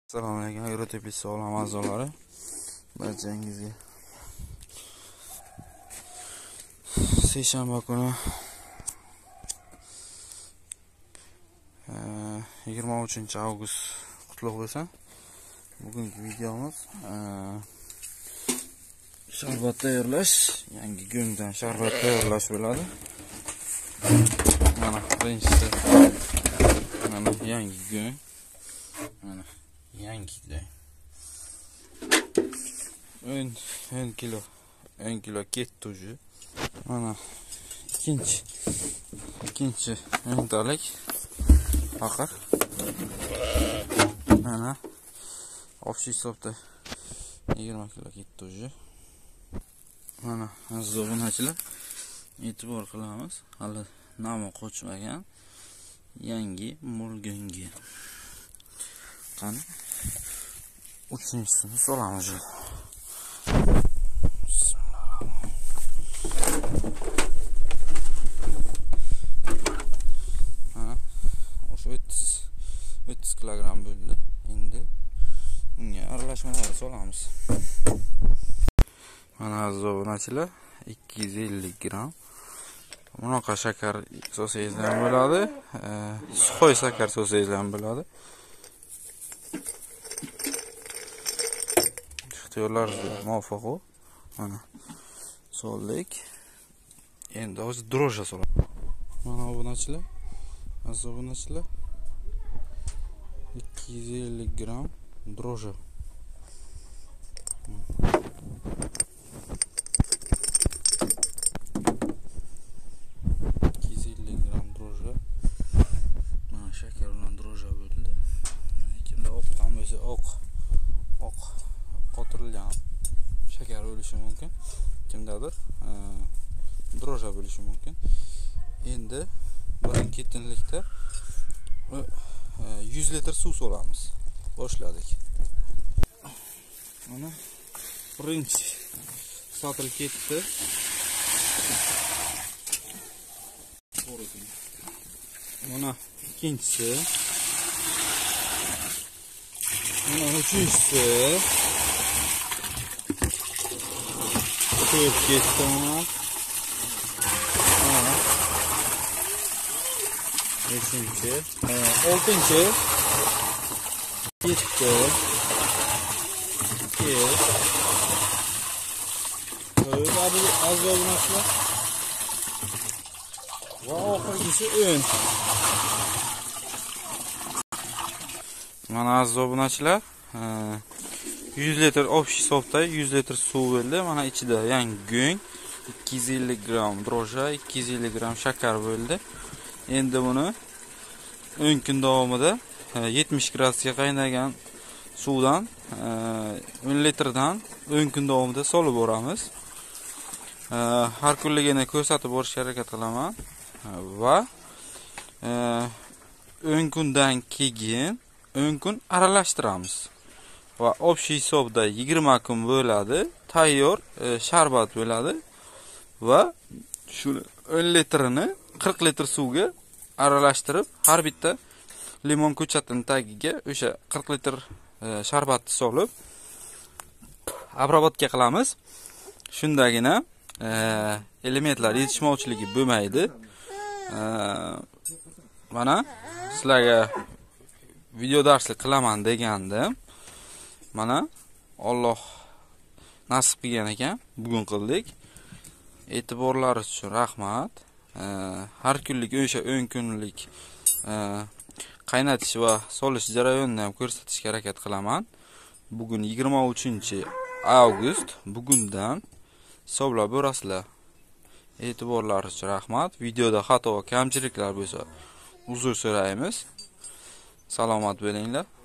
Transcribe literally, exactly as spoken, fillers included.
Assalomu alaykum, Agrotepis olam a'zolari. Barchangizga seshanba kuni yigirma uchinchi avgust qutlug' bo'lsin. Bugungi videomiz sharbat tayyorlash, yangi go'ngdan sharbat tayyorlash bo'ladi. Mana birinchisi mana yangi go'ng. Mana yangi go'ng. o'n kilo, o'n kilo ketdi уже. Mana ikkinchi ikkinchi o'ntalik faqat mana общий hisobda yigirma kilo ketdi уже. Mana aziz obunachilar, e'tibor qilamiz, hali nomi qo'chmagan yangi mulgongi. Qani uchinchisini solamiz. Mana o'sha o'ttiz kilogramm bo'ldi. Endi unga aralashmalarni solamiz. Mana aziz obunachilar, ikki yuz ellik gramm bunaqa shakar solsangiz ham bo'ladi, suxoy shakar solsangiz ham bo'ladi. Ixtiyorlaringizga muvofiq. Mana soldik. Endi hozir droja solamiz. Mana obunachilar, aziz obunachilar, ikki yuz ellik gramm droja. ikki yuz ellik gramm droja. Mana shakar bilan droja bo'ldi. Kimda oq ham bo'lsa oq oq qotirilgan shakar bo'lishi mumkin. Kimdadir droja bo'lishi mumkin. Endi birin-ketinlikda yuz litr suv solamiz. Boshladik. Mana birinchi sotilib ketdi. Mana ikkinchisi. Mana uchinchisi. Ko'p ketdi mana. Mana beshinchi, oltinchi ketdi. Ket. Ko'p aziz obunachilar. Va oxirgisi o'n. Mana aziz obunachilar, yuz litr общий hisobda yuz litr suv bo'ldi. Mana ichida yangi go'ng, ikki yuz ellik gramm droja, ikki yuz ellik gramm shakar bo'ldi. Endi buni o'n kun davomida yetmish gradusga qaynagan suvdan o'n litrdan o'n kun davomida solib boramiz. Har kunligini ko'rsatib borishga harakat qilaman va o'n kundan keyin o'n kun aralashtiramiz. Va общий hisobda yigirma kun bo'ladi, tayyor sharbat bo'ladi va shuni o'n litrini qirq litr suvga aralashtirib, har bitta limon ko'chatining tagiga o'sha qirq litr sharbatni solib obработка qilamiz. Shundagina elementlar yetishmovchiligi bo'lmaydi. Mana sizlarga video darslik qilaman degandim. Mana Alloh nasib qilgan ekan, bugun qildik. E'tiborlaringiz uchun rahmat. Har kunlik o'sha o'n kunlik qaynatish va solish jarayonini ham ko'rsatishga harakat qilaman. Bugun yigirma uchinchi avgust, bugundan hisoblab borasizlar. E'tiborlaringiz uchun rahmat. Videoda xato va kamchiliklar bo'lsa uzr so'raymiz. Salomat bo'linglar.